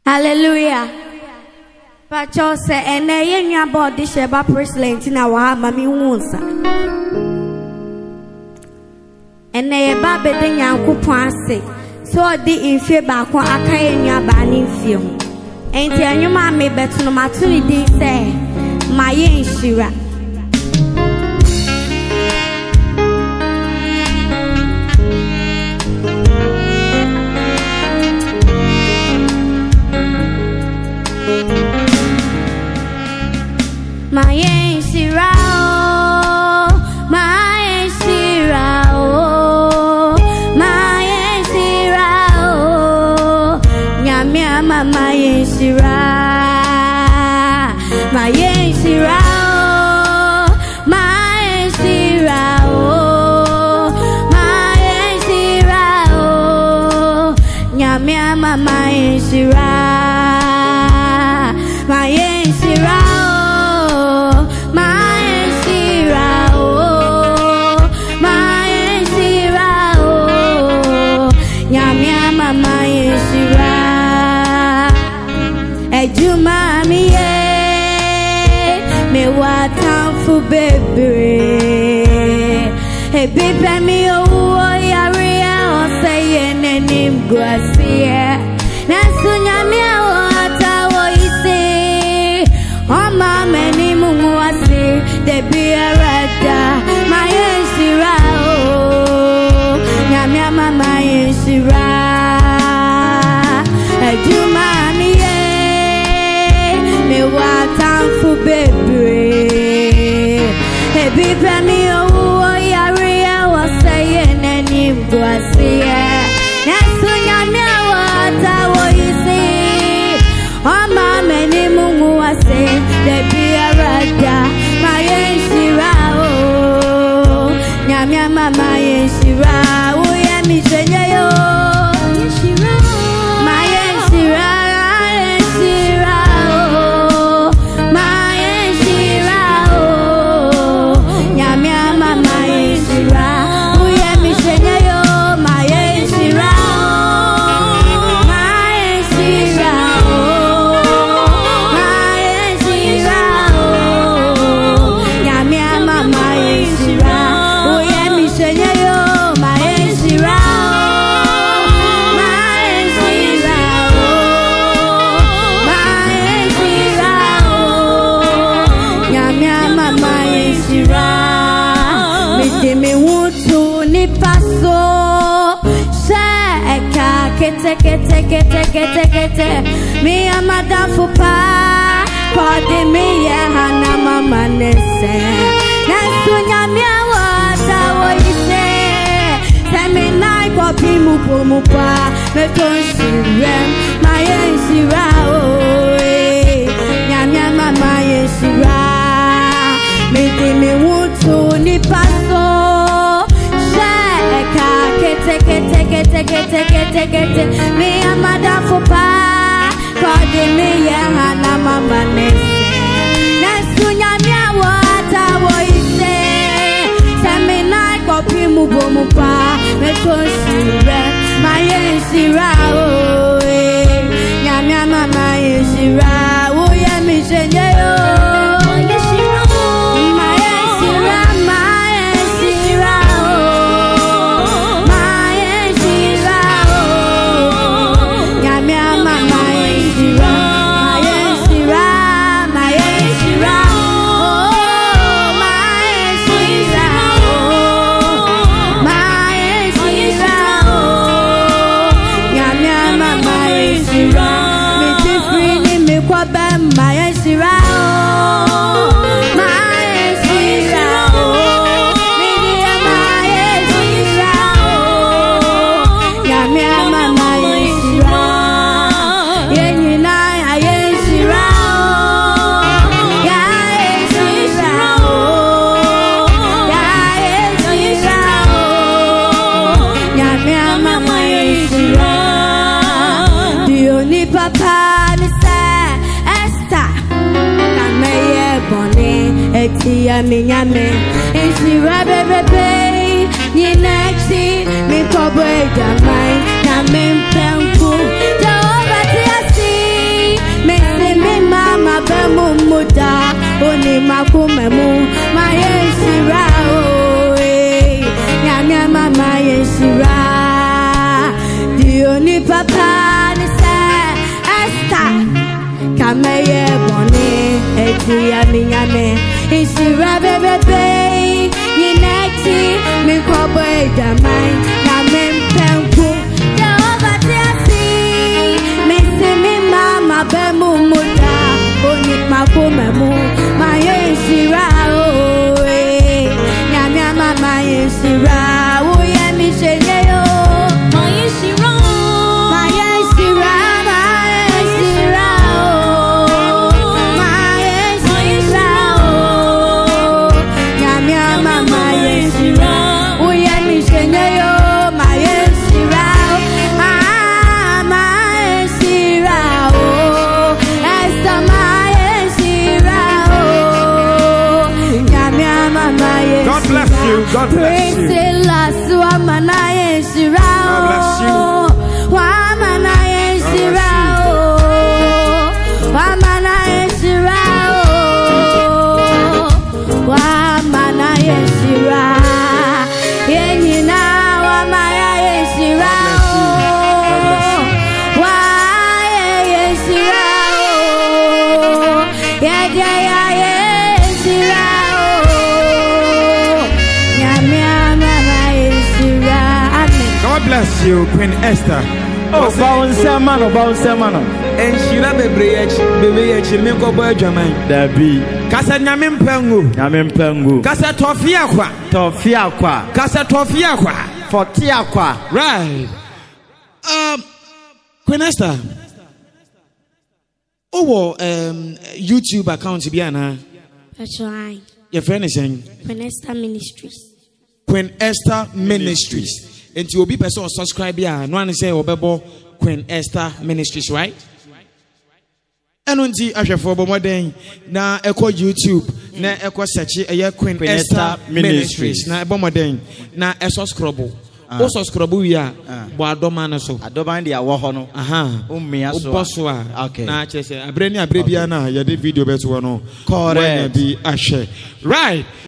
Hallelujah. Pacho se ene yenya body sheba president na wa mami wonsa. Ene ye ba bede nyankopon ase. So di infie ba ko aka yenya ba ni infie ho. Enti anyuma me beto no matuni di se maye nshira. Maye nshira o, maye nshira o, maye nshira o, nyame ama maye nshira, maye nshira o, maye nshira o, maye nshira o, nyame ama maye nshira, maye nshira. Ejuma mi ye me watamfu baby ebipe mi owo yare o say nenim guasie nasunya mi awata wo ise o ma meni mumu ase de biarada my shira o nyame ama my shira ejuma mi me watamfu baby ebipe mi owo yare o say nenim guasie nasunya mi awata wo ise o ma meni mumu ase de biarada my shira o nyame ama my shira o ye mi jenye yo kete mi amada fupa pode mi ya hana mama nese nasunya mi awata wo ise seminai kopi mu pa me tonshire my shira o nyame mama shira me di me wutu ni paso kete me amada fupa kode me ya hana mama nese nasunya mi awata wo ise seminai kopi mu pa me tonshire my shira o nyame mama shira wo ya mi jenye yo Nyame ensira bebe ni next mi kobo jamai na me pempu Jehovah ti asi Oni makumemu mayeshira nyamya mama yeshira dioni papa ni se Esther kameye boni eti ya minyame ishira bebebe yineti mi kobo ejamai na mempenku Jehovah tiasi mesimi mama bemu muda oni makumemu mayeshira nyamya mama yeshira uye mishenye yo mayeshira mayeshira mayeshira mayeshira nyamya mama yeshira uye mishenye yo mayeshira mayeshira esa mayeshira nyamya mama yeshira. God bless you. God bless you. God bless Bless you, Queen Esther. Oh, bounce man. And she na baby, me ko boy German. There be. Kasa nyame mpengu. Kasa tofia kwa. Kasa tofia kwa. Fortia kwa. Right. Queen Esther. YouTube account bi ana. That's right. Your friend is saying Queen Esther Ministries. Queen Esther Ministries. And you will be person subscribe here. No one say obebo Queen Esther Ministries, right? And on the Ashafo Bomoden na eko YouTube na eko search Queen Esther Ministries na Bomoden na subscribe. O subscribe we are bo adoma na so. Adoma ndi awo ho no. Aha. Ummia so. Boso Okay. Na chese abreni abrebia na ya de video beto no. Correct. Bi ahye. Right.